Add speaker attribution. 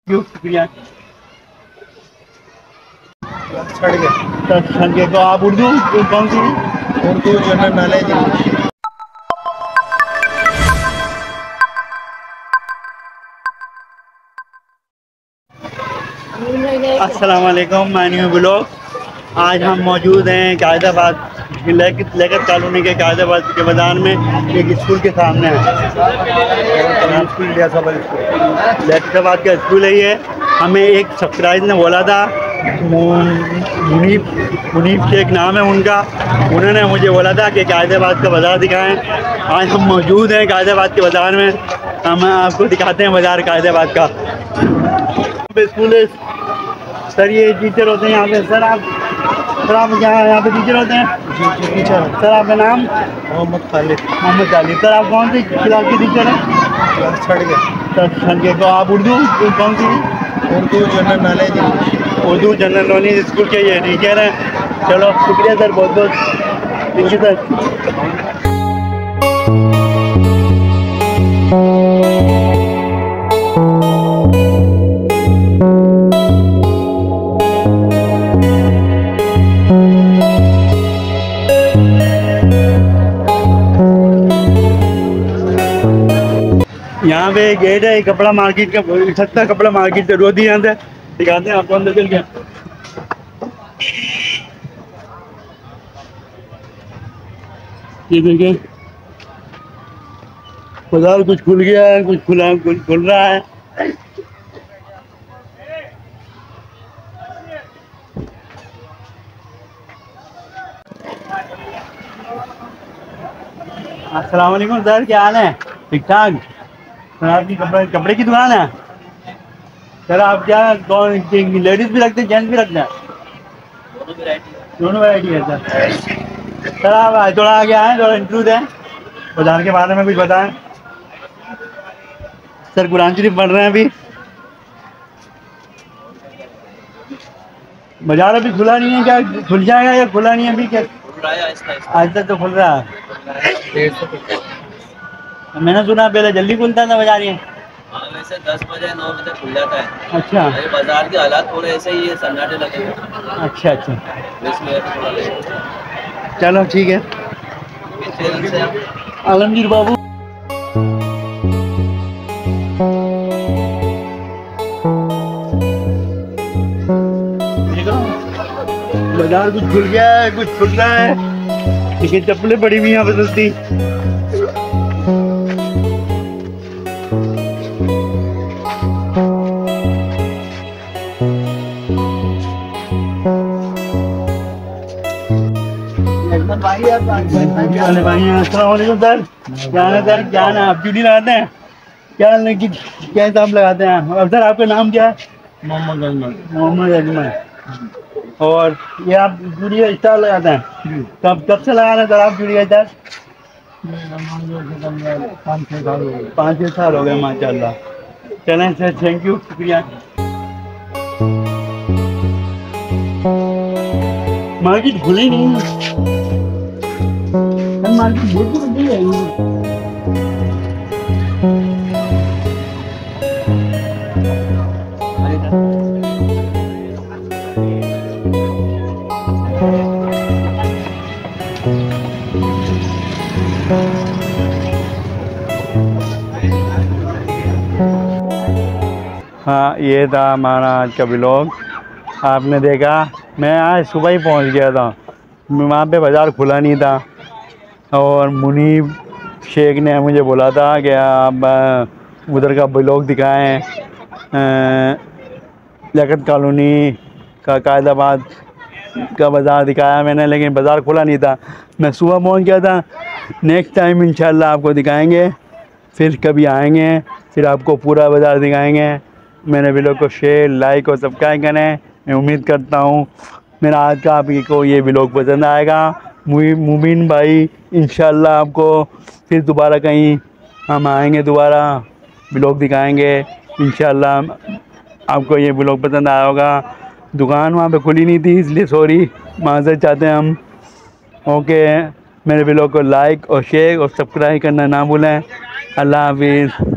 Speaker 1: क्यों शुक्रिया।
Speaker 2: छड़ गया।
Speaker 1: तो आप उर्दू कौन सी?
Speaker 2: Urdu general knowledge English.
Speaker 1: अस्सलाम वालेकुम, मैं न्यू ब्लॉग। आज हम मौजूद हैं कायदाबाद लेकर कॉलोनी के कायदाबाद के मैदान में एक स्कूल के सामने है।
Speaker 2: स्कूल
Speaker 1: लियाकताबाद का स्कूल है ये। हमें एक सब्सक्राइबर ने बोला था, मुनीब शेख नाम है उनका, उन्होंने मुझे बोला था कि कायदाबाद का बाज़ार दिखाएं। आज हम मौजूद हैं कायदाबाद के बाज़ार में। हम आपको दिखाते हैं बाज़ार कायदाबाद का। स्कूल है सर, ये टीचर होते हैं यहाँ पे। सर आप यहाँ पे टीचर होते हैं?
Speaker 2: जी टीचर।
Speaker 1: सर आपका नाम?
Speaker 2: मोहम्मद खालिद।
Speaker 1: मोहम्मद खालिद। सर आप कौन सी क्लास के टीचर हैं?
Speaker 2: छड़ गया।
Speaker 1: तो आप उर्दू कौन सी?
Speaker 2: Urdu general knowledge English.
Speaker 1: Urdu general knowledge school के ये टीचर हैं। चलो शुक्रिया सर, बहुत बहुत थैंक यू सर। यहाँ पे गेट है कपड़ा मार्केट का, सस्ता कपड़ा मार्केट से रोज ही अंदर दिखाते हैं आपको, अंदर चल के। ये देखिए बाजार कुछ खुल गया है, कुछ खुल रहा है। अस्सलाम वालेकुम सर, क्या हाल है? ठीक ठाक। सर आपकी कपड़े की दुकान है? सर आप क्या कौन लेडीज भी रखते हैं जेंट्स भी रखते हैं? दोनों वैरायटी है सर। सर आप थोड़ा आगे आए, थोड़ा इंटरव्यू दें, बाजार के बारे में कुछ बताएं। सर कुरान शरीफ पढ़ रहे हैं अभी। बाजार अभी खुला नहीं है क्या? खुल जाएगा या खुला नहीं है अभी? क्या आज तक तो खुल रहा है। मैंने सुना पहले जल्दी खुलता था बाजार ये।
Speaker 3: वैसे 10 बजे 9 बजे खुल जाता है।
Speaker 1: अच्छा।
Speaker 3: अरे बाजार के हालात थोड़े ऐसे ही है, सन्नाटे लगे हुए।
Speaker 1: अच्छा अच्छा,
Speaker 3: इसलिए थोड़ा लेट।
Speaker 1: चलो ठीक है। आलमगीर बाबू। बाजार कुछ खुल गया है, कुछ खुल रहा है, लेकिन चप्पलें पड़ी हुई यहाँ पे सस्ती। सर क्या है सर, क्या है आप ड्यूटी लगाते हैं? क्या हिसाब लगाते हैं? और सर आपका नाम क्या है?
Speaker 2: मोहम्मद अजमल।
Speaker 1: मोहम्मद अजमल। और ये आप ड्यूटी का स्टार लगाते हैं? कब से लगा रहे हैं सर आप ड्यूटी का स्टार? 5-6 साल हो गए माशाल्लाह। चलें सर, थैंक यू, शुक्रिया। मार्केट खुली नहीं है, मार्केट बहुत बड़ी है। हाँ, ये था हमारा आज का ब्लॉग। आपने देखा, मैं आज सुबह ही पहुंच गया था, वहाँ पे बाज़ार खुला नहीं था। और मुनीब शेख ने मुझे बोला था कि आप उधर का ब्लॉग दिखाएं, लियाकत कॉलोनी का कायदाबाद का बाज़ार दिखाया मैंने, लेकिन बाज़ार खुला नहीं था। मैं सुबह पहुंच गया था। नेक्स्ट टाइम इंशाल्लाह आपको दिखाएंगे, फिर कभी आएंगे, फिर आपको पूरा बाज़ार दिखाएंगे। मेरे ब्लॉग को शेयर, लाइक और सब्सक्राइब करें। मैं उम्मीद करता हूँ मेरा आज का आपको ये ब्लॉग पसंद आएगा। मुबीन भाई इंशाल्लाह आपको फिर दोबारा कहीं हम आएंगे, दोबारा ब्लॉग दिखाएंगे इंशाल्लाह। आपको ये ब्लॉग पसंद आया होगा। दुकान वहाँ पे खुली नहीं थी, इसलिए सॉरी, माज़रत चाहते हैं हम। ओके, मेरे ब्लॉग को लाइक और शेयर और सब्सक्राइब करना ना भूलें। अल्लाह हाफिज़।